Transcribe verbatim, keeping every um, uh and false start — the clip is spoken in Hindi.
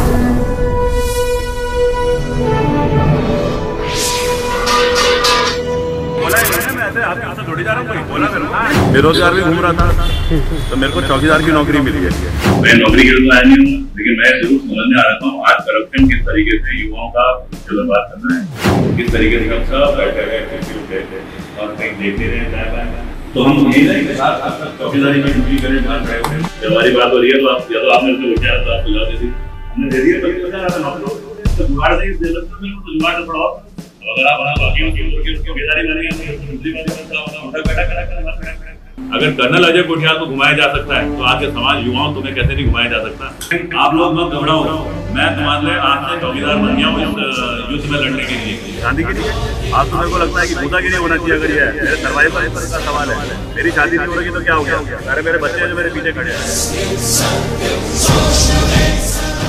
बेरोजगार भी घूम रहा था तो मेरे को चौकीदार की नौकरी मिल गई। मैं नौकरी के लिए आया नहीं हूँ, लेकिन मैं जरूर समझने आ रहा हूँ आज करप्शन किस तरीके से युवाओं का भविष्य बर्बाद करना है, किस तरीके से हम सब बैठे गए और कहीं देखते रहे। तो हम यही नहीं के साथ चौकीदारी की ड्यूटी करें बाहर खड़े हुए। जब हमारी बात हो रही है तो आप या तो आपने उसे बचाया तो आपको जवाब दे दी, हमने दे दिया तभी बचा रहा था नौकरी तो जुगाड़ नहीं दे सकते, तो जुगाड़ तो पड़ाओ। अगर आप बना बाकी की चौकीदारी बनेंगे तो दूसरी बात उठा बैठा करा कर अगर कर्नल अजय कोठियाल को घुमाया जा सकता है तो आज के समाज युवाओं तुम्हें कैसे नहीं घुमाया जा सकता। आप लोग मत घबराओ, मैं तुम्हारे लिए आज से चौकीदार बन गया हूँ इस युद्ध में लड़ने के लिए। गांधी के लिए आप तुम्हें को लगता है कि बूता के लिए होना चाहिए? अगर ये मेरे सर्वाइवल का सवाल है, मेरी शादी नहीं हो रही तो क्या हो गया? अरे मेरे बच्चे जो मेरे पीछे खड़े हैं।